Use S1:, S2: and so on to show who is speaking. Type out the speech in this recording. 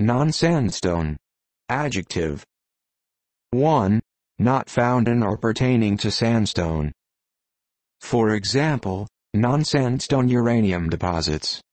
S1: nonsandstone. Adjective. 1. Not found in or pertaining to sandstone. For example, nonsandstone uranium deposits.